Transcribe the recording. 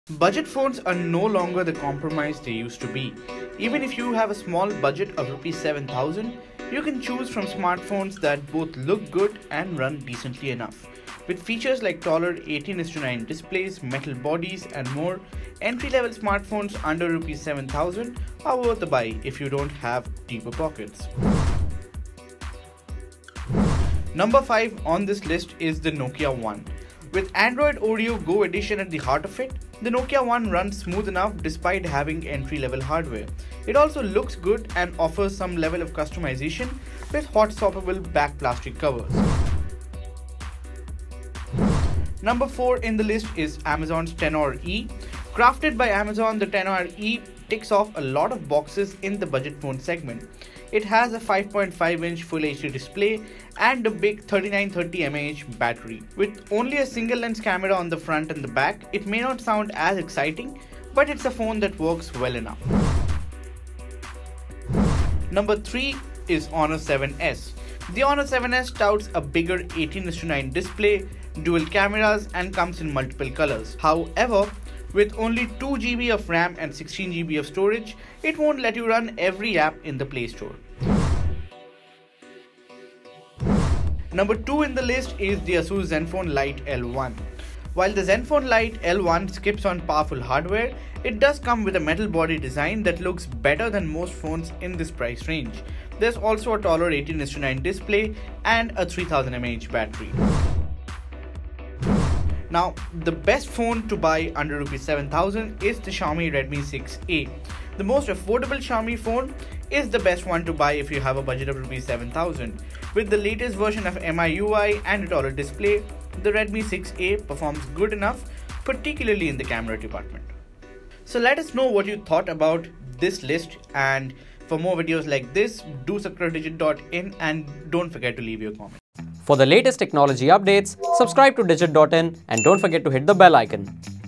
Budget phones are no longer the compromise they used to be. Even if you have a small budget of Rs 7,000, you can choose from smartphones that both look good and run decently enough. With features like taller 18:9 displays, metal bodies and more, entry-level smartphones under Rs 7,000 are worth the buy if you don't have deeper pockets. Number 5 on this list is the Nokia One. With Android Oreo Go edition at the heart of it, the Nokia One runs smooth enough despite having entry-level hardware. It also looks good and offers some level of customization with hot swappable back plastic covers. Number 4 in the list is Amazon's Tenor E. Crafted by Amazon, the Tenor E ticks off a lot of boxes in the budget phone segment. It has a 5.5-inch Full HD display and a big 3930 mAh battery. With only a single lens camera on the front and the back, it may not sound as exciting, but it's a phone that works well enough. Number 3 is Honor 7S. The Honor 7S touts a bigger 18:9 display, dual cameras and comes in multiple colors. However, with only 2 GB of RAM and 16 GB of storage, it won't let you run every app in the Play Store. Number 2 in the list is the Asus Zenfone Lite L1. While the Zenfone Lite L1 skips on powerful hardware, it does come with a metal body design that looks better than most phones in this price range. There's also a taller 18:9 display and a 3000 mAh battery. Now, the best phone to buy under Rs 7,000 is the Xiaomi Redmi 6A. The most affordable Xiaomi phone is the best one to buy if you have a budget of Rs 7,000. With the latest version of MIUI and a taller display, the Redmi 6A performs good enough, particularly in the camera department. So let us know what you thought about this list, and for more videos like this, do subscribe to Digit.in and don't forget to leave your comment. For the latest technology updates, subscribe to Digit.in and don't forget to hit the bell icon.